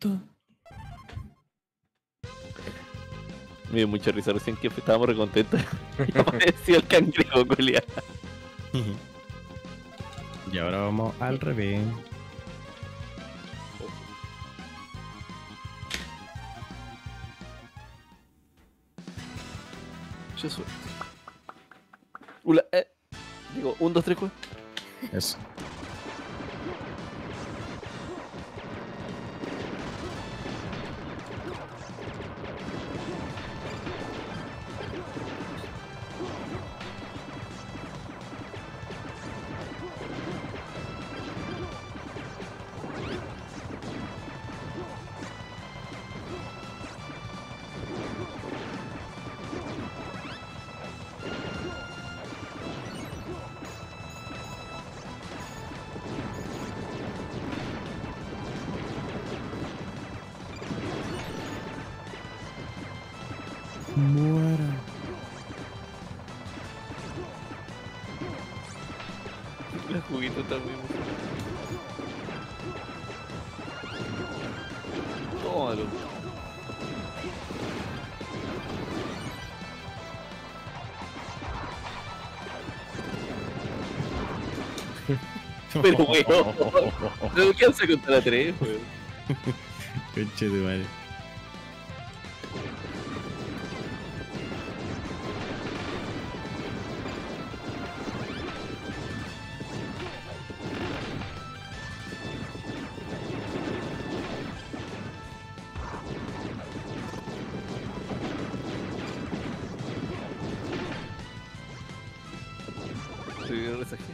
esto? Me dio mucha risa recién que estábamos recontentos. Y apareció el cangrejo, culiao. Y ahora vamos al revés. Yo suelto. Digo, 1, 2, 3, 4. Eso. Muera. La juguito también. Tómalo. Pero weón. No alcanza contra la 3, weón. Conche de madre. Estoy viendo un mensaje.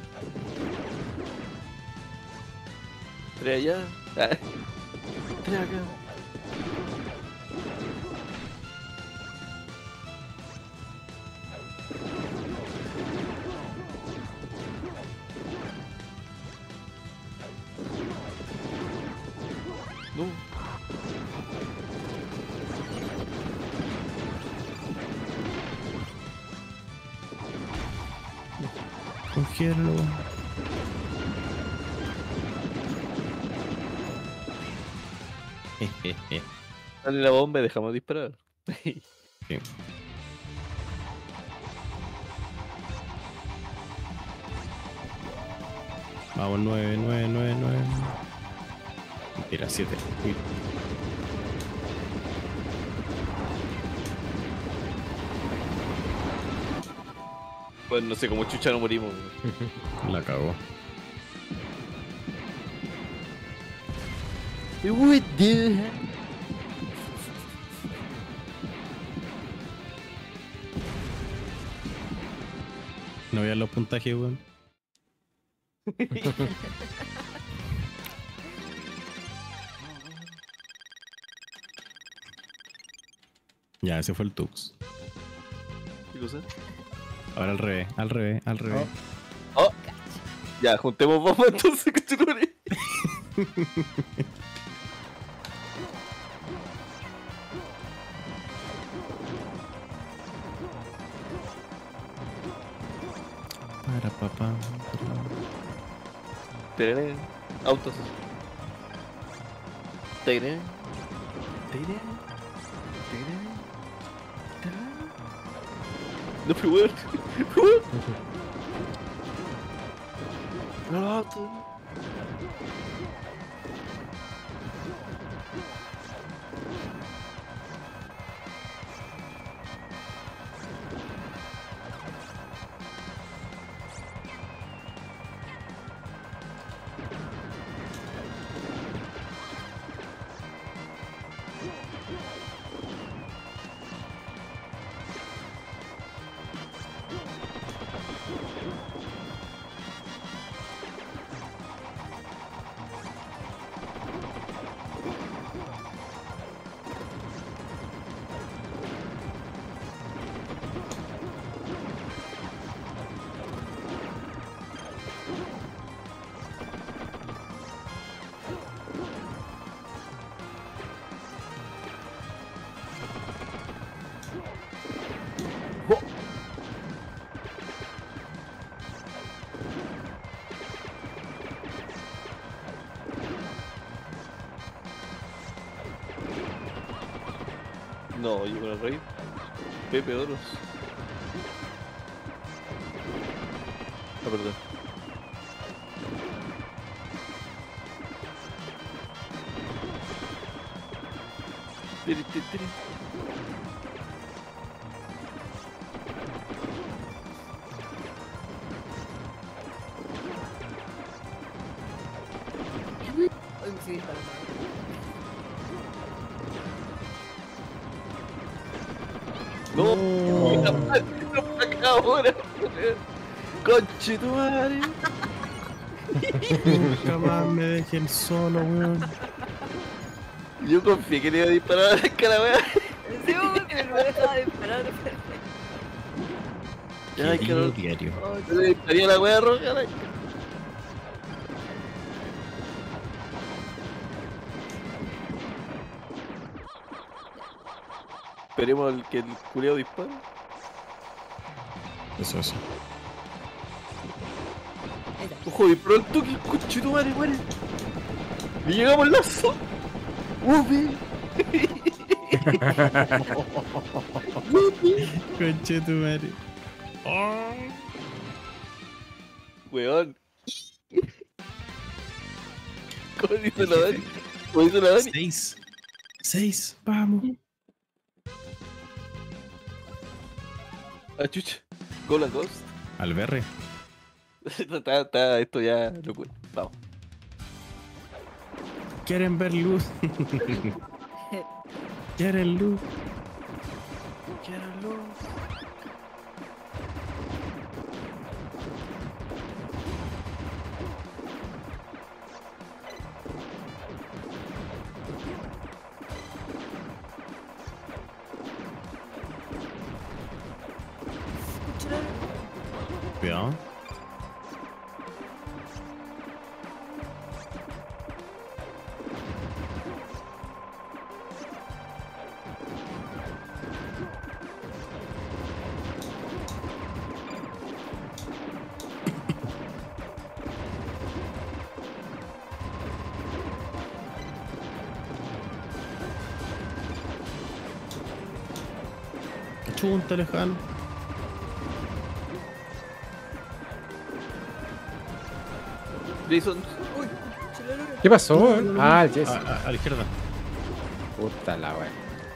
3 allá. 3 acá. No. Congelo. Dale la bomba y dejamos disparar. Sí. Vamos, 9, 9, 9, 9. Mentira, 7. Bueno, no sé cómo chucha no morimos. La cagó. What the heck? No vean los puntajes, weón. Ya, ese fue el Tux. ¿Qué cosa? Ahora al revés, al revés, al revés. Oh. Ya, juntemos bombas entonces, cachorro. Para papá. Tereré. Autos. Tereré. Tereré. Tereré. Tereré. No fui weón. No, auto. No, yo con el rey. Pepe Oros. Ah, perdón. Tiri, tiri, tiri. Uy, me sigue disparando. No, No. acá ahora. Conche tu madre. Nunca más me dejen solo, weón. Yo confié que le iba a disparar a la cara, weón. Sí, güey, pero no me dejaba de disparar. Ay, Querido Carol. diario. Yo le dispararía a la wea roja. Esperemos que el culiao dispare. Eso. Ahí está. Ojo, disparó el toque, conche tu madre, muere. Le llegamos al lazo. Upi. Conche tu madre. Oh. Weón. ¿Cómo dice la Dani? ¿Cómo dice la Dani? 6, vamos. Ah, chucha. Gola Ghost. Al berre. Está, esto ya locura. Vamos. ¿Quieren ver luz? ¿Quieren luz? Cuidado. Chunta lejano. Jason. Uy, chulero. ¿Qué pasó, weón? Ah, el Jesse. A la izquierda. Puta la weón.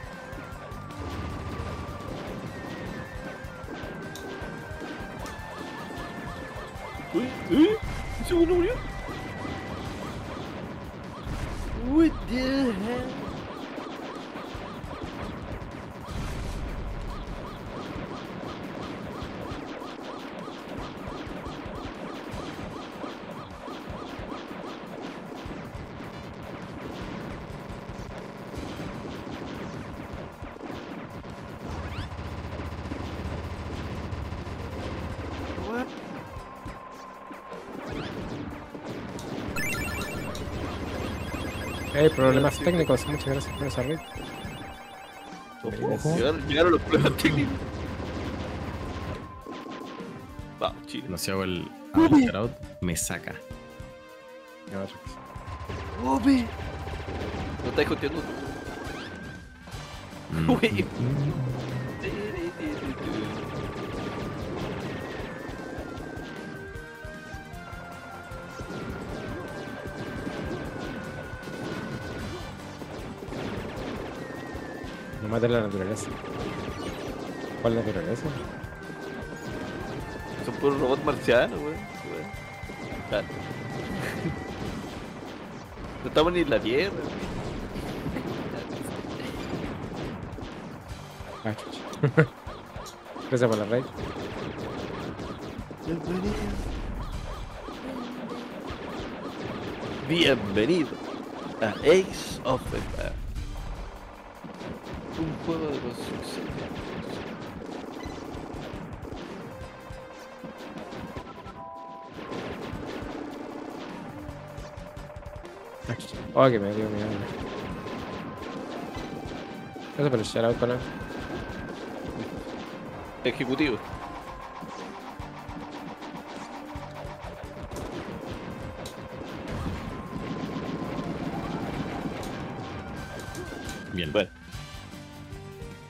Uy, ¿un segundo murió? What the hell? Problemas técnicos. Muchas gracias por esa red. Ojo. Llegaron los problemas técnicos. Vamos, Chile. No se hago el shout me saca. Upi. No estáis joteando. Uy. No mate la naturaleza. ¿Cuál naturaleza? Son puros robots marcianos, weón. Claro. No estamos ni en la Tierra. Ah, chucha. Gracias por la red. Bienvenido a Ace of Empires. Un juego de construcción. Ah, chucha. Oh, que me dio miedo. Gracias por el shoutout, Conan. Ejecutivo. Bien. Bueno.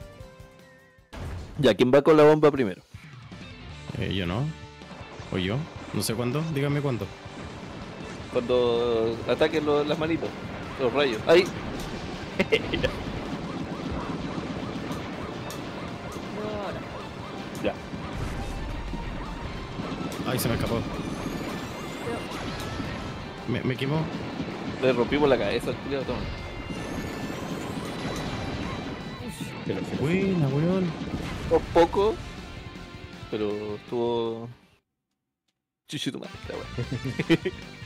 Ya, ¿quién va con la bomba primero? Yo no. O yo. No sé cuándo. Dígame cuándo. Cuando ataquen las manitos, los rayos. ¡Ahí! No, ahora. Ya. Ay, se me escapó. Me quemó. Le rompimos la cabeza al culiao, toma. Que lo sé. Buena, weón. Un poco, pero estuvo... Chuchito madre, la wea.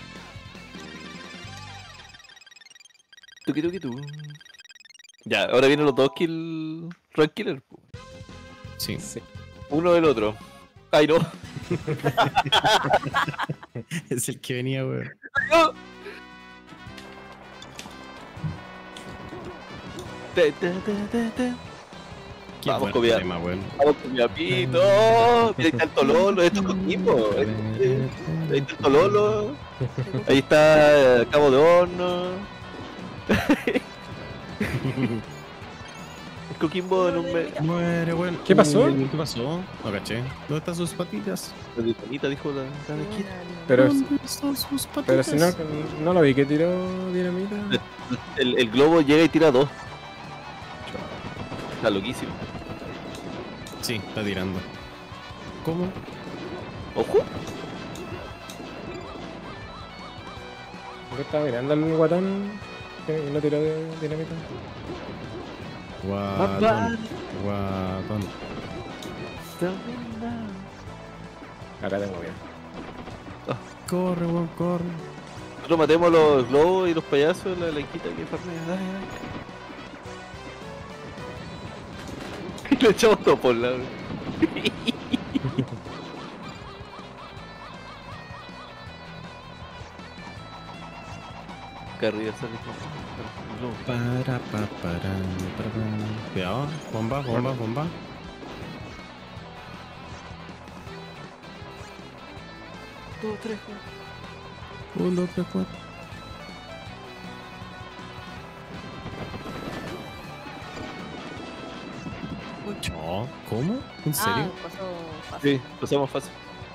Tuki tuki tu. Ya, ahora vienen los dos kill rank killer. Sí. Sí. Uno del otro. Ay no. Es el que venía, weón. No. Te, te, te, te, te. Qué Vamos, buen copiar. tema, weón. Vamos con mi apito. Ahí está el Tololo, esto es Coquimbo. Ahí está el Tololo. Ahí está Cabo de Horno. El Coquimbo en un mes. Muere, weón. ¿Qué pasó? ¿Qué pasó? No caché. ¿Dónde están sus patitas? La dinamita dijo la mezquita. Pero, ¿Dónde están sus patitas? pero si no, no lo vi que tiró dinamita. El globo llega y tira dos. Está loquísimo. Sí, está tirando. ¿Cómo? Ojo. Yo estaba mirando al guatón que no tiró de dinamita. Guatón. Guatón. Acá tengo bien. Corre, weón, corre. Nosotros matemos los globos y los payasos, la blanquita que farmea. Dale, dale. Y lo echamos todo por la. Que arriba sale el globo. Para. Cuidado. Bomba, bomba, bomba. Dos, tres, 1, 2, 3, 4. No, ¿cómo? ¿En serio? Ah, pasó fácil. Sí, pasamos fácil.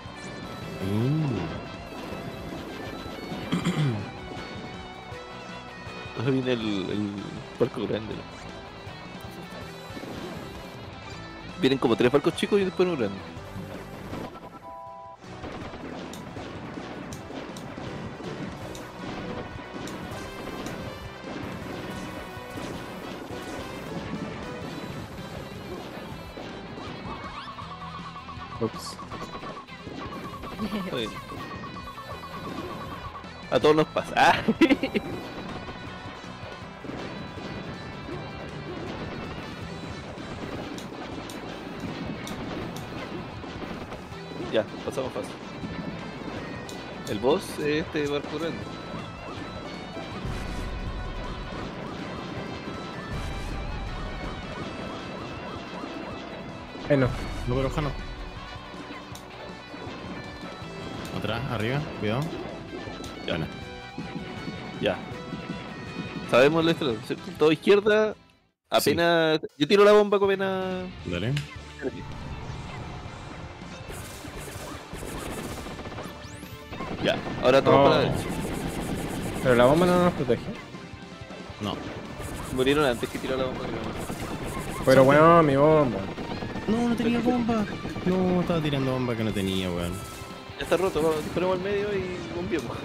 Ahora viene el barco grande. ¿No? Vienen como tres barcos chicos y después uno grande. Ups. Está bien. A todos nos pasa. Ah. Ya, pasamos fácil. El boss es este barco grande. No. No, pero Jano. Atrás, arriba, cuidado. Ya. Ya. Sabemos la estrategia, ¿cierto? Todo izquierda. Apenas. Yo tiro la bomba apenas. Dale. Ya, ahora todo Oh. para la derecha. Pero la bomba no nos protege. No. Murieron antes que tiró la bomba. Creo. Pero bueno, mi bomba. No, no tenía bomba. No, estaba tirando bomba que no tenía, weón. Ya está roto, vamos, disparemos al medio y bombiemos.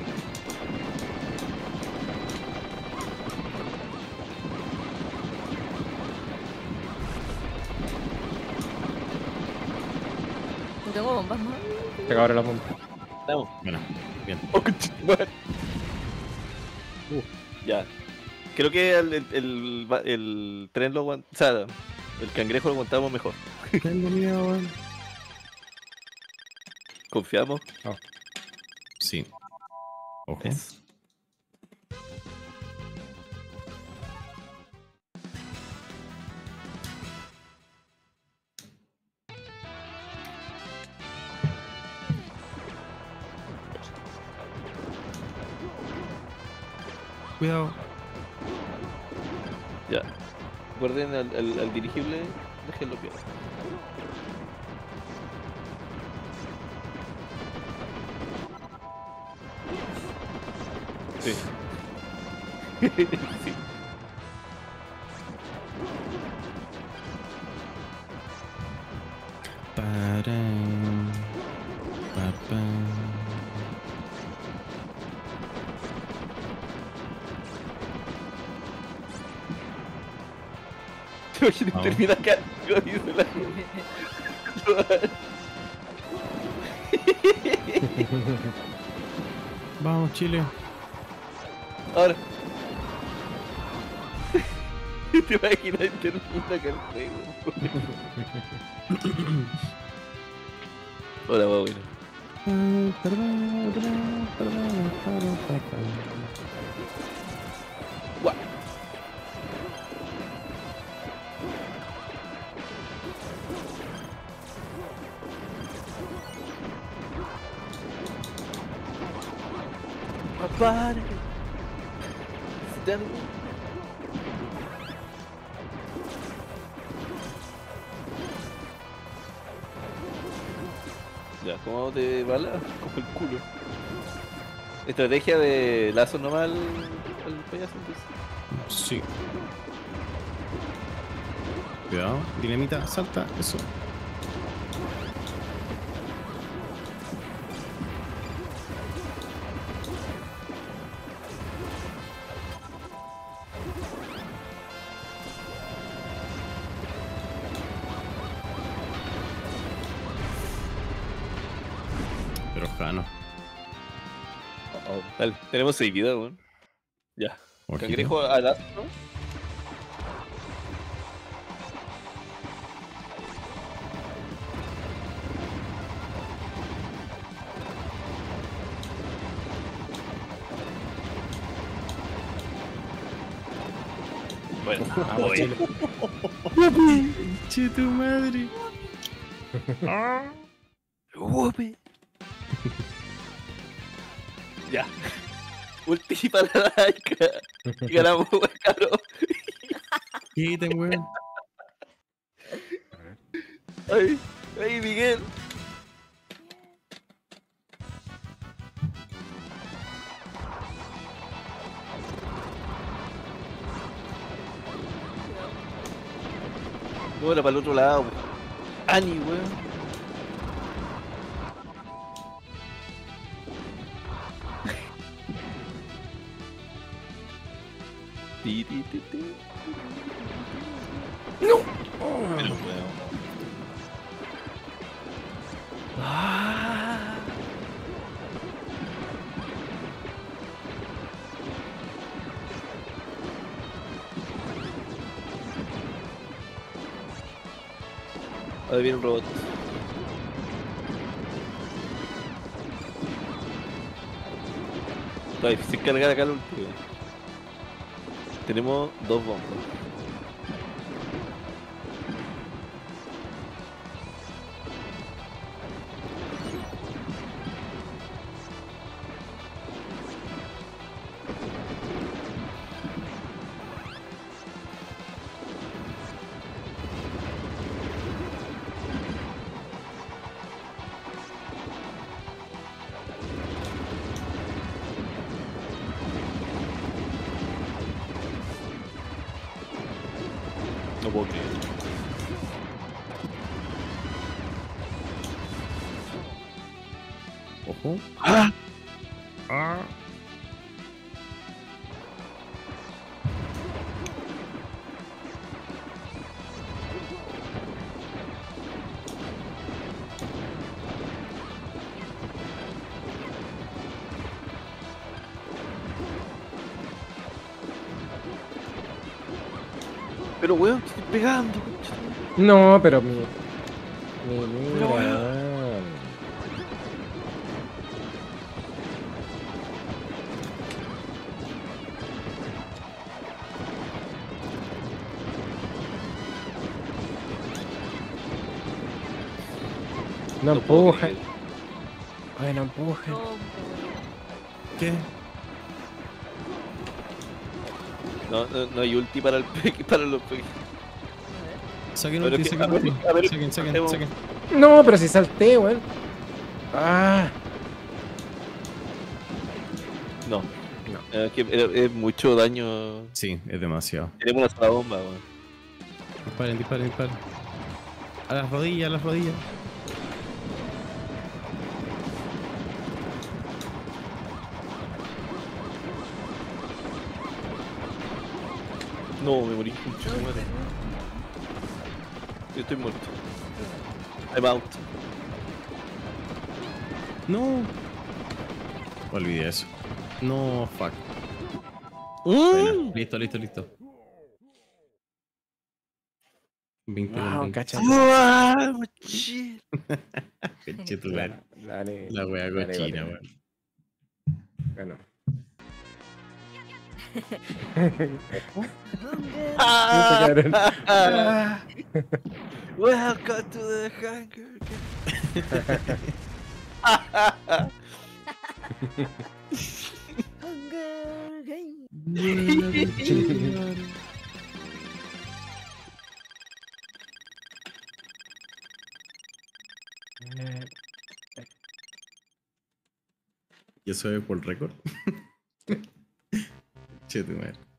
No tengo bombas más. Se acabaron las bombas. Estamos. Bueno, bien. Oh, conchetumare. Ya. Creo que el tren lo aguanta. O sea, el cangrejo lo aguantamos mejor. Tengo miedo, weón. Confiamos. Sí. Ojo. Es. Cuidado. Ya. Guarden al dirigible. Déjenlo piola. Sí. Sí. Param, papam. Te imaginas, Vamos. termina acá. Dice la... Vamos, Chile. Ahora. Te imaginas, termina acá el juego. Hola, va bueno. Guau. Papá. Ya, ¿cómo te bala? Como el culo. Estrategia de lazo nomás al payaso, entonces. Sí. Cuidado, dinamita, salta, eso. Pero Jano. Dale, tenemos 6 vidas, weón. Ya. Ojito. Cangrejo al lazo, ¿no? Bueno, Vamos, Chile. Che tu madre. Whoopi. Ya. Ulti para la laica. Ganamos, weón, cabrón. Quiten, weón. Ay, ay, Miguel. Bueno, para el otro lado, weón. Ani, weón. Ti, ti, ti, ti. No. Pero, weón. Ah. Ahora viene un robot. Está difícil cargar acá el último. Tenemos 2 bombas. No puedo creer. Ojo. ¡Ah! Ah. Pero weón, te estoy pegando, concha. No, pero mi Pero, mira. No No puedo empuje. creer. Ay, no empuje. No, ¿Qué? No hay ulti para el para los peques. Saquen Pero ulti, que- saquen a ver, ulti. a ver, Saquen, saquen, hacemos- saquen. No, pero si salté, weón. Ah. No, No. es mucho daño. Sí, es demasiado. Tenemos una sola bomba, weón. Disparen, disparen, disparen. A las rodillas, a las rodillas. No, me morí. Concha su madre. Yo estoy muerto. I'm out. No. Olvidé eso. No, fuck. Bueno, listo, listo, listo. 20 con Wow, 20. cacha. Wow, shit. Conche tu madre. Dale. La wea dale, cochina, dale. weón. Bueno. Ah, Cabrón. Welcome to the Hunger Hunger Games. ¿Y eso es por récord? Che, tu madre.